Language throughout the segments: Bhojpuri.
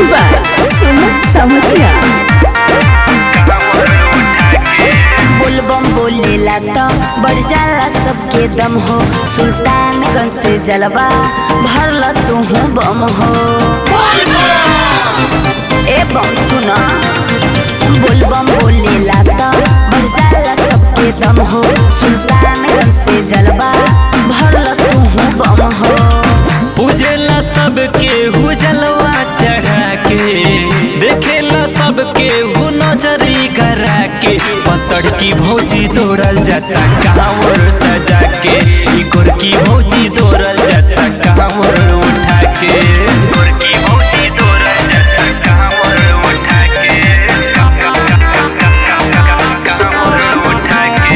बाय सुमित समरिया। बोलबम बोलेला तो बढ़ जाला सबके दम हो। सुल्तानगंज से जलवा भरल तू बम हो। ए बम सुना, बोलबम बोलेला तो बढ़ जाला सबके दम हो। सुल्तानगंज से जलवा भरल तू बम हो। पूजेला सबके हु जलवा चढ़ा के, देखेला सबके हु नजरी करा के। पतड़ की भौजी दौड़ल जाता कांवर सजा के, इकोर की भौजी दौड़ल जाता कांवर उठा के। इकोर की भौजी दौड़ल जाता कांवर उठा के, कांवर उठा के।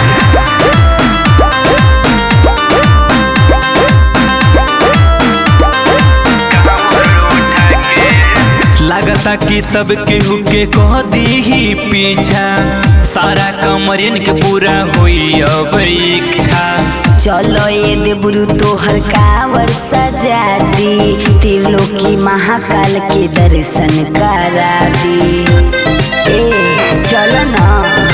लागता कि सबके हुके कह दी ही पीछा, सारा कमरिन के पूरा होई अब इच्छा। चलो ये देबरू तोहर कांवर सजा दी, त्रिलोकी महाकाल के दर्शन करा दी। ए चलो ना।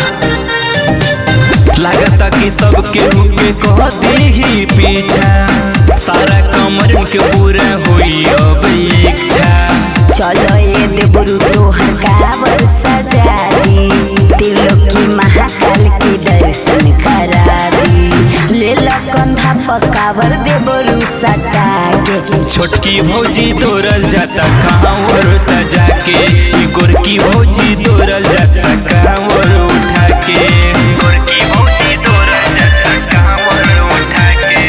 लागता कि सबके हुके कह दी ही पीछा, सारा कमरिन के पूरा होई अब इच्छा। चलो ये देबरू तोहर कांवर सजा दी, त्रिलोकी महाकाल के दर्शन करा दी। ले लो कंधा पकावर देबरू सटा के, छोटकी भौजी दौड़ल जाता कांवर सजा के। इकोर की भौजी दौड़ल जाता कांवर उठा के। इकोर की भौजी दौड़ल जाता कांवर उठा के,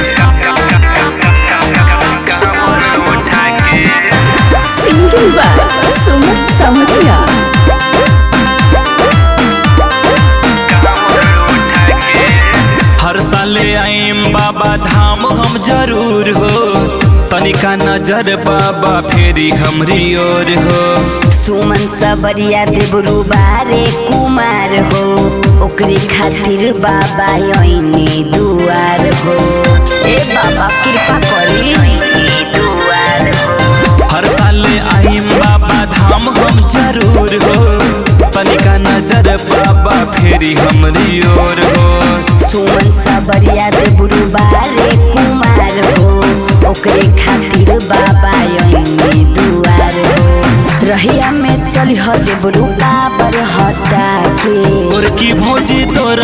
कांवर उठा के। सिंगिंग बाय सुमित समरिया। हर साले आईम बाबा धाम हम जरूर हो, तनिका नजर बाबा फेरी हमरी ओर हो। सुमन सबरिया देबरू बारे कुमार हो, ओकरे खातिर बाबा यही दुआर हो। ए बाबा कृपा करी दुआर हो। हर साले आईम बाबा धाम हम जरूर हो, तनिका नजर बाबा फेरी हमरी ओर हो। सुमन सबरिया देबरू बारे कुमार हो, ओकरे खातिर बाबा यही दुआर हो। रहिया में चली हो देबरू काबर हटा के, और की भौजी तोर